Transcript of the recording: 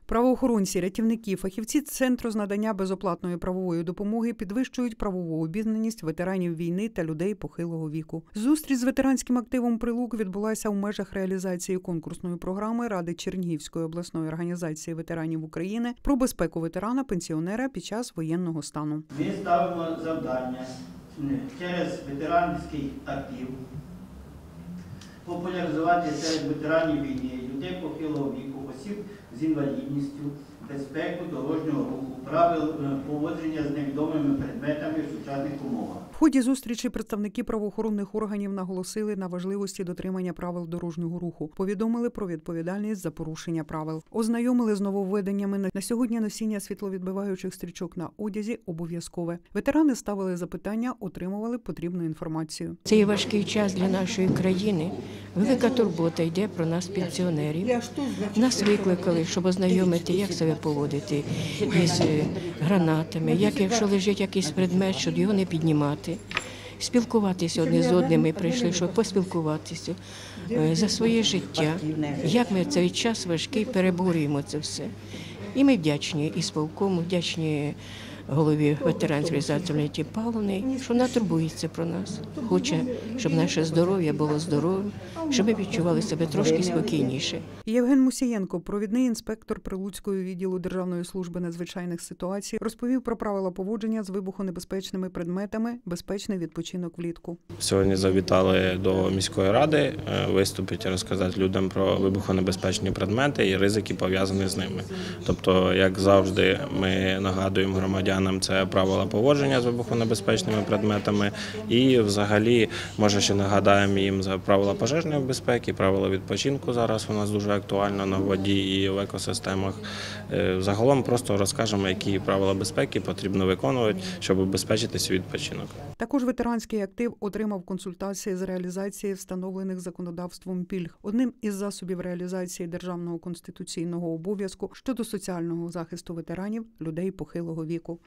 Правоохоронці, рятівники, фахівці Центру з надання безоплатної правової допомоги підвищують правову обізнаність ветеранів війни та людей похилого віку. Зустріч з ветеранським активом «Прилук» відбулася у межах реалізації конкурсної програми Ради Чернігівської обласної організації ветеранів України про безпеку ветерана-пенсіонера під час воєнного стану. Ми ставимо завдання через ветеранський актив популяризувати серед ветеранів війни, людей похилого віку, осіб з інвалідністю, безпеку дорожнього руху, правил поводження з невідомими предметами в сучасних умовах. В ході зустрічі представники правоохоронних органів наголосили на важливості дотримання правил дорожнього руху, повідомили про відповідальність за порушення правил, ознайомили з нововведеннями. На сьогодні носіння світловідбиваючих стрічок на одязі обов'язкове. Ветерани ставили запитання, отримували потрібну інформацію. Цей важкий час для нашої країни. Велика турбота йде про нас, пенсіонерів. Нас викликали, щоб ознайомити, як себе поводити із гранатами, як якщо лежить якийсь предмет, щоб його не піднімати. Спілкуватися одне з одним, ми прийшли, щоб поспілкуватися за своє життя, як ми в цей час важкий переборюємо це все. І ми вдячні і сполкому, вдячні голові ветеранської організації Леонтій Павловні, що вона турбується про нас. Хоче, щоб наше здоров'я було здоровим, щоб ми відчували себе трошки спокійніше. Євген Мусієнко, провідний інспектор Прилуцького відділу Державної служби надзвичайних ситуацій, розповів про правила поводження з вибухонебезпечними предметами, безпечний відпочинок влітку. Сьогодні завітали до міської ради виступити, розказати людям про вибухонебезпечні предмети і ризики, пов'язані з ними. Тобто, як завжди, ми нагадуємо громадянам, це правила поводження з вибухонебезпечними предметами і взагалі, може ще нагадаємо їм за правила пожежної безпеки, правила відпочинку зараз у нас дуже актуально на воді і в екосистемах. Загалом просто розкажемо, які правила безпеки потрібно виконувати, щоб убезпечити свій відпочинок. Також ветеранський актив отримав консультації з реалізації встановлених законодавством пільг. Одним із засобів реалізації державного конституційного обов'язку щодо соціального захисту ветеранів, людей похилого віку.